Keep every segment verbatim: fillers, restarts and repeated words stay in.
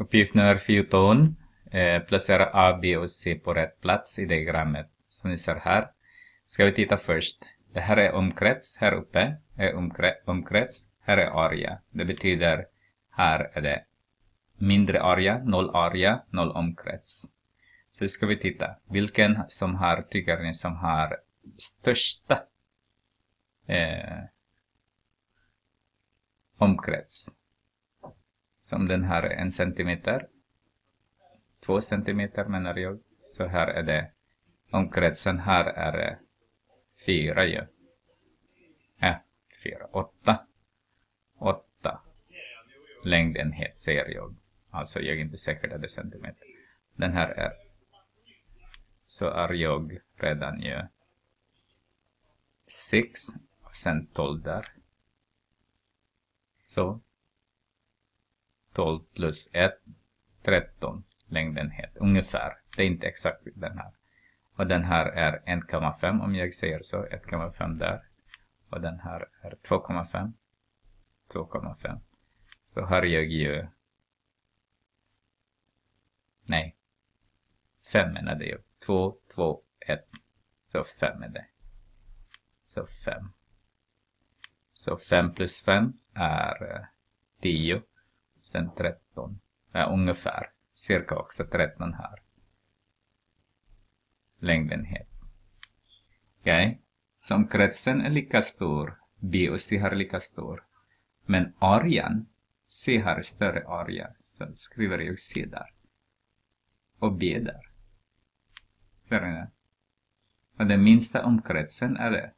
Uppgift nummer fjorton. Eh, placera A, B och C på rätt plats i diagrammet. Som ni ser här. Ska vi titta först. Det här är omkrets. Här uppe är omkre- omkrets. Här är area. Det betyder här är det mindre area, noll area, noll omkrets. Så ska vi titta. Vilken som har, tycker ni som har största eh, omkrets? Som den här är en centimeter. Två centimeter menar jag. Så här är det. Omkretsen här är det fyra ju. Ja, fyra. Åtta. Åtta. Längdenhet säger jag. Alltså jag är inte säker att det är centimeter. Den här är. Så är jag redan ju. sex. Och sen tolv där. Så. tolv plus ett. tretton. Längdenhet. Ungefär. Det är inte exakt den här. Och den här är en komma fem om jag säger så. ett komma fem där. Och den här är två komma fem. två komma fem. Så har jag ju. Nej. fem är det ju. två, två, ett. Så fem är det. Så fem. Så fem plus fem är tio. Sen tretton. Ja, ungefär. Cirka också tretton här. Längdenhet. Okej. Okay. Så omkretsen är lika stor. B och C har lika stor. Men arean. C har större area. Så skriver jag C där. Och B där. Ser ni det? Och den minsta omkretsen är det.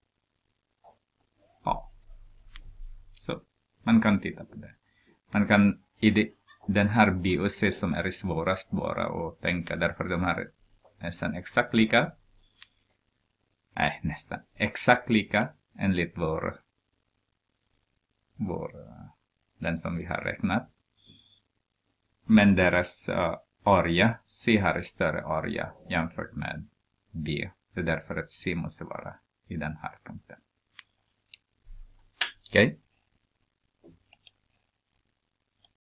Ja. Så. Man kan titta på det. Man kan i det, den här B och C som är svårast bara och tänka. Därför de här nästan exakt lika. Nej, nästan exakt lika enligt vår, vår den som vi har räknat. Men deras uh, area, C har större area jämfört med B. Det är därför att C måste vara i den här punkten. Okej. Okay.